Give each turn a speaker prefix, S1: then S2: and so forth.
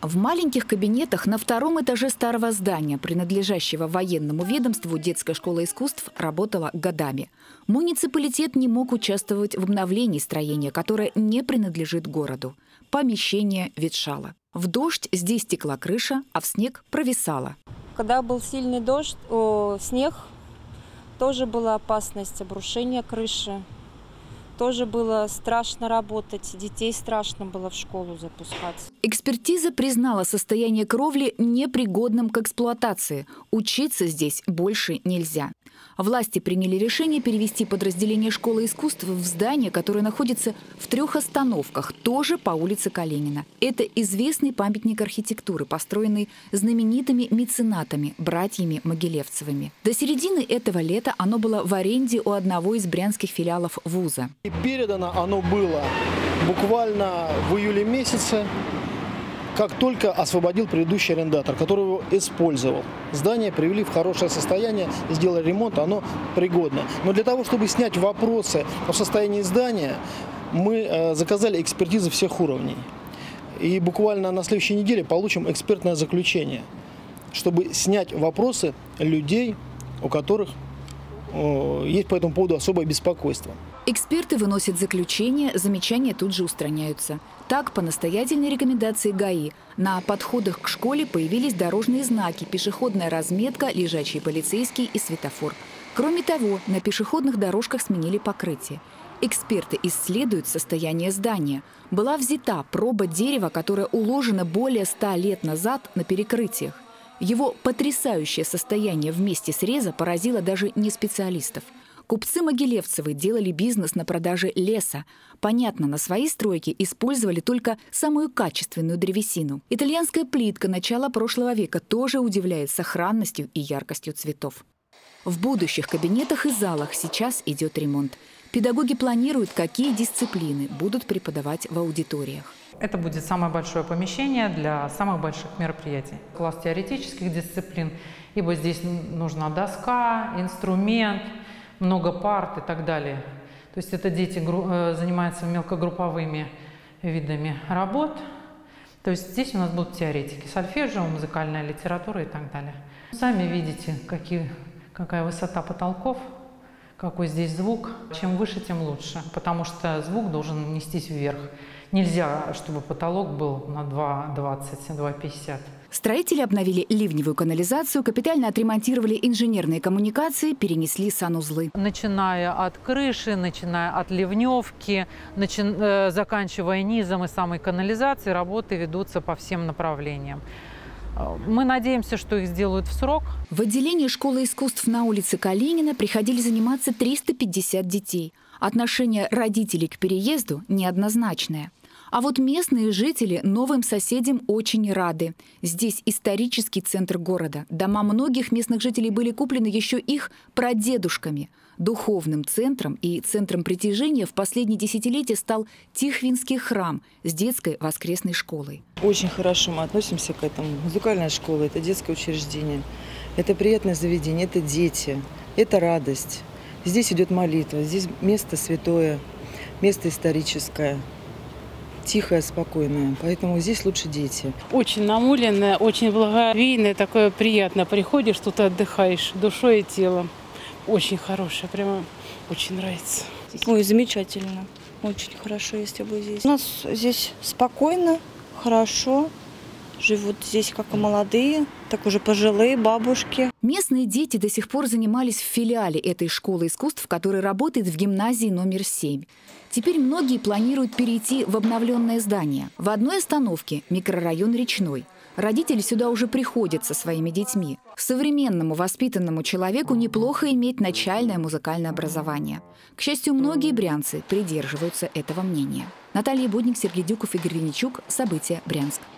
S1: В маленьких кабинетах на втором этаже старого здания, принадлежащего военному ведомству, детская школа искусств работала годами. Муниципалитет не мог участвовать в обновлении строения, которое не принадлежит городу. Помещение ветшало. В дождь здесь текла крыша, а в снег провисала.
S2: Когда был сильный дождь, снег, тоже была опасность обрушения крыши. Тоже было страшно работать, детей страшно было в школу запускать.
S1: Экспертиза признала состояние кровли непригодным к эксплуатации. Учиться здесь больше нельзя. Власти приняли решение перевести подразделение школы искусств в здание, которое находится в 3 остановках, тоже по улице Калинина. Это известный памятник архитектуры, построенный знаменитыми меценатами, братьями Могилевцевыми. До середины этого лета оно было в аренде у одного из брянских филиалов вуза.
S3: И передано оно было буквально в июле месяце, как только освободил предыдущий арендатор, который его использовал. Здание привели в хорошее состояние, сделали ремонт, оно пригодно. Но для того, чтобы снять вопросы о состоянии здания, мы заказали экспертизы всех уровней. И буквально на следующей неделе получим экспертное заключение, чтобы снять вопросы людей, у которых есть по этому поводу особое беспокойство.
S1: Эксперты выносят заключение, замечания тут же устраняются. Так, по настоятельной рекомендации ГАИ, на подходах к школе появились дорожные знаки, пешеходная разметка, лежачий полицейский и светофор. Кроме того, на пешеходных дорожках сменили покрытие. Эксперты исследуют состояние здания. Была взята проба дерева, которое уложено более 100 лет назад на перекрытиях. Его потрясающее состояние в месте среза поразило даже не специалистов. Купцы Могилевцевы делали бизнес на продаже леса. Понятно, на свои стройки использовали только самую качественную древесину. Итальянская плитка начала прошлого века тоже удивляет сохранностью и яркостью цветов. В будущих кабинетах и залах сейчас идет ремонт. Педагоги планируют, какие дисциплины будут преподавать в аудиториях.
S4: Это будет самое большое помещение для самых больших мероприятий. Класс теоретических дисциплин, ибо здесь нужна доска, инструмент, много парт и так далее. То есть это дети занимаются мелкогрупповыми видами работ. То есть здесь у нас будут теоретики, сольфеджио, музыкальная литература и так далее. Сами видите, какая высота потолков, какой здесь звук. Чем выше, тем лучше, потому что звук должен нестись вверх. Нельзя, чтобы потолок был на 2,20, 2,50.
S1: Строители обновили ливневую канализацию, капитально отремонтировали инженерные коммуникации, перенесли санузлы.
S4: Начиная от крыши, начиная от ливневки, заканчивая низом и самой канализацией, работы ведутся по всем направлениям. Мы надеемся, что их сделают в срок.
S1: В отделении школы искусств на улице Калинина приходили заниматься 350 детей. Отношение родителей к переезду неоднозначное. А вот местные жители новым соседям очень рады. Здесь исторический центр города. Дома многих местных жителей были куплены еще их прадедушками. Духовным центром и центром притяжения в последние десятилетия стал Тихвинский храм с детской воскресной школой.
S5: Очень хорошо мы относимся к этому. Музыкальная школа – это детское учреждение, это приятное заведение, это дети, это радость. Здесь идет молитва, здесь место святое, место историческое. Тихое, спокойное, поэтому здесь лучше дети.
S6: Очень намуленное, очень благовейное, такое приятно. Приходишь, тут отдыхаешь душой и телом. Очень хорошее, прямо очень нравится.
S7: Ой, замечательно, очень хорошо, если бы здесь. У нас здесь спокойно, хорошо. Живут здесь как и молодые, так уже пожилые бабушки.
S1: Местные дети до сих пор занимались в филиале этой школы искусств, которая работает в гимназии номер 7. Теперь многие планируют перейти в обновленное здание. В одной остановке – микрорайон Речной. Родители сюда уже приходят со своими детьми. Современному воспитанному человеку неплохо иметь начальное музыкальное образование. К счастью, многие брянцы придерживаются этого мнения. Наталья Будник, Сергей Дюков, Игорь Винничук. События. Брянск.